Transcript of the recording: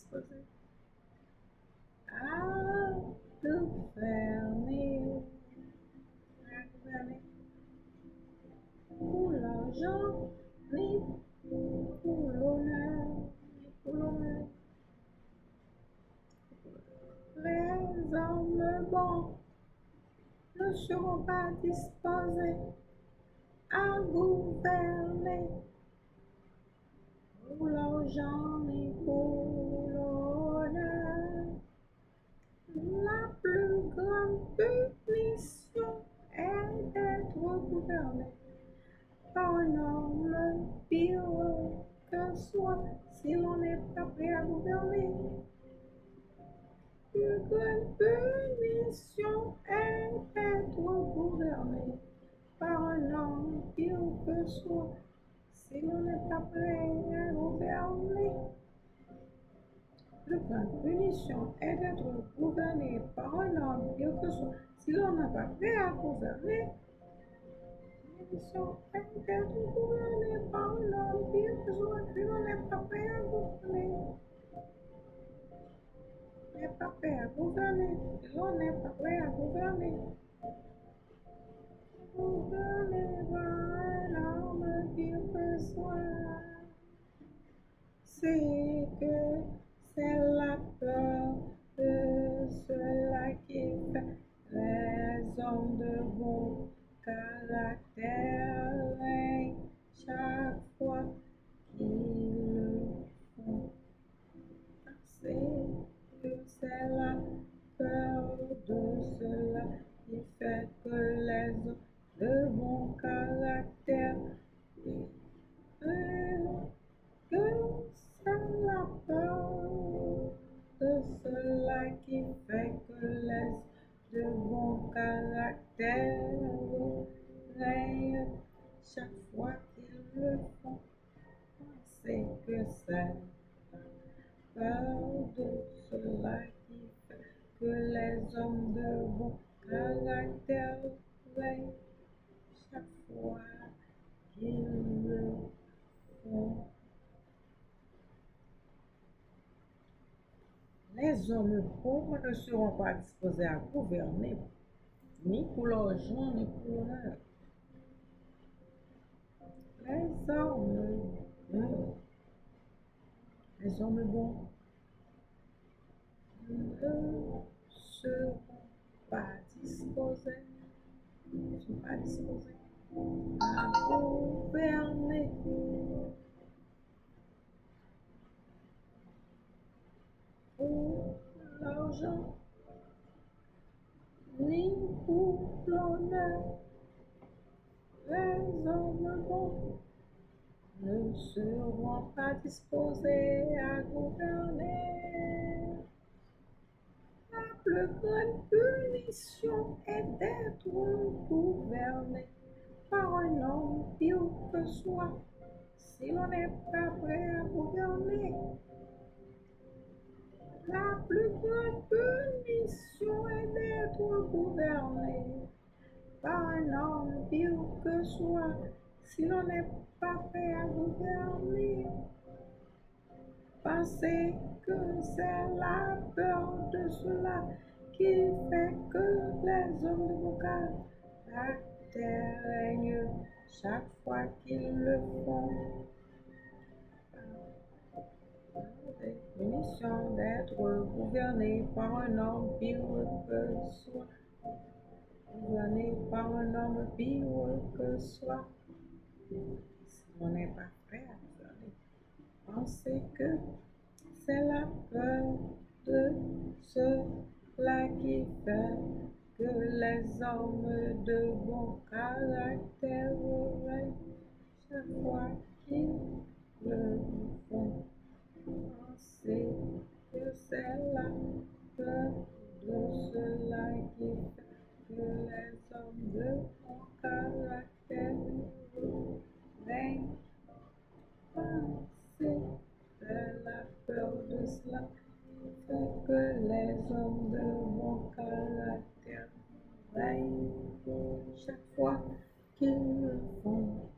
disposés à gouverner, pour l'argent, ni pour l'honneur, ni pour l'honneur. Les hommes bons ne seront pas disposés à gouverner pour l'argent ni pour l'honneur. La plus grande punition est d'être gouverné par un homme pire que soi si l'on n'est pas prêt à gouverner. La plus grande punition est d'être gouverné par un homme pire que soi si l'on n'est pas prêt à gouverner. La plus grande punition est d'être gouverné par un homme pire que soi si l'on n'est pas prêt à gouverner. La punition est d'être gouverné par un homme pire que soi si l'on n'est pas prêt à gouverner. On n'est pas prêt à gouverner, l'on n'est pas prêt à gouverner. Gouverner par un homme pire que soi, c'est que c'est la peur de cela qui fait les hommes de bon caractère règnent chaque fois qu'ils le font. C'est que c'est la peur de cela qui fait que les hommes de bon caractère règnent. Que c'est la peur de cela qui fait que les de bon caractère règnent chaque fois qu'ils le font. C'est que c'est la peur de cela qui fait que les hommes de bon caractère règnent chaque fois qu'ils le font. Les hommes pauvres ne seront pas disposés à gouverner, ni pour l'argent, ni pour l'honneur. Les hommes bons ne seront pas disposés, à gouverner. Pour l'argent, ni pour l'honneur. Les hommes bons ne seront pas disposés à gouverner. La plus grande punition est d'être gouverné par un homme pire que soi si l'on n'est pas prêt à gouverner. La plus grande punition est d'être gouverné par un homme pire que soi si l'on n'est pas prêt à gouverner. Pensez que c'est la peur de cela qui fait que les hommes de mon caractère règnent chaque fois qu'ils le font. Punition d'être gouverné par un homme pire que soi. Gouverné par un homme pire que soi. Si on n'est pas prêt à gouverner, pensez que c'est la peur de cela qui fait que les hommes de bon caractère règnent chaque fois qu'ils le font. Pensez que c'est la peur de cela qui fait que les hommes de bon caractère règnent. Pensez c'est la peur de cela qui fait que les hommes de bon caractère règnent chaque fois qu'ils le font.